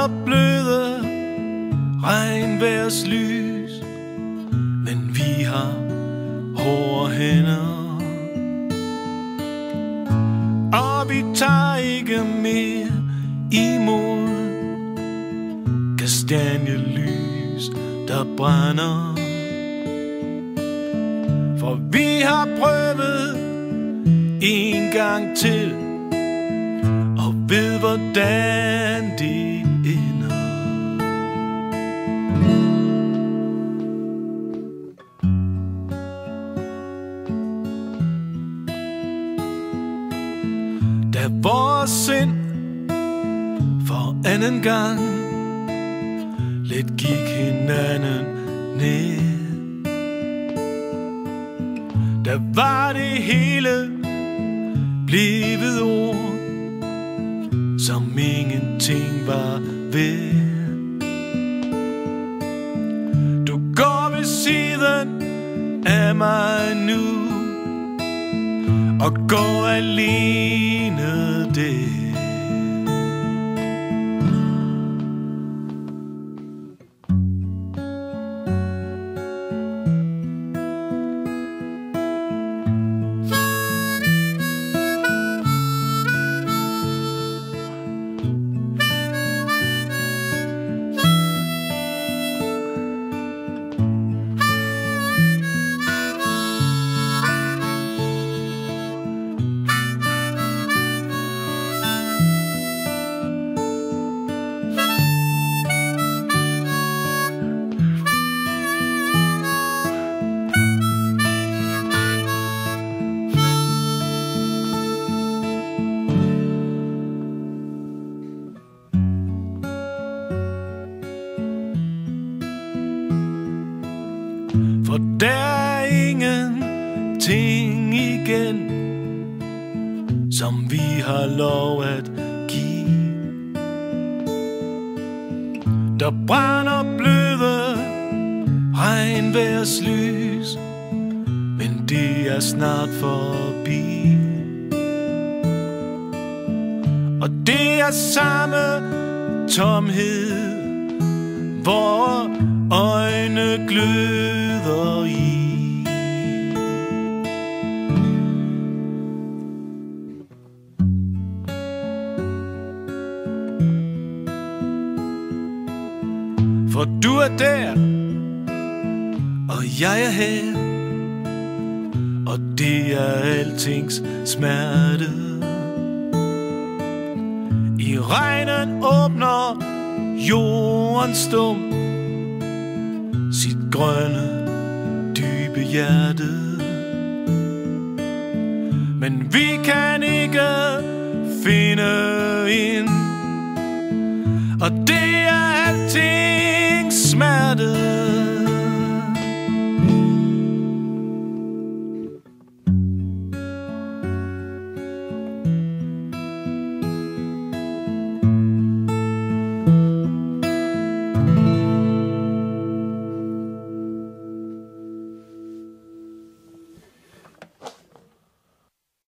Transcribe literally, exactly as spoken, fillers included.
brænder bløde regnvejrslys, men vi har hårde hænder, og vi tager ikke mere imod kastanjelys, der brænder. For vi har prøvet en gang til, og ved hvordan det ender. Da vores sind for anden gang lidt gik hinanden ned, der var det hele blevet ord, som ingenting var ved. Du går ved siden af mig nu, og går alene der. For der er ingenting igen, som vi har lov at give. Der brænder bløde regnvejrslys, men det er snart forbi. Og det er samme tomhed, hvor øjne gløder i. For du er der, og jeg er her, og det er altings smerte. I regnen åbner jorden stum sit grønne, dybe hjerte. Men vi kan ikke finde ind, og det